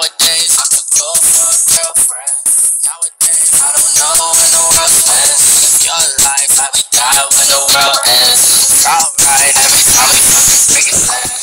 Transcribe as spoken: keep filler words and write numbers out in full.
Nowadays, I'm too cool for a girlfriend. Nowadays, I don't know when the world ends. Live your life, I be die when the world ends. It's alright every time we fucking make it land.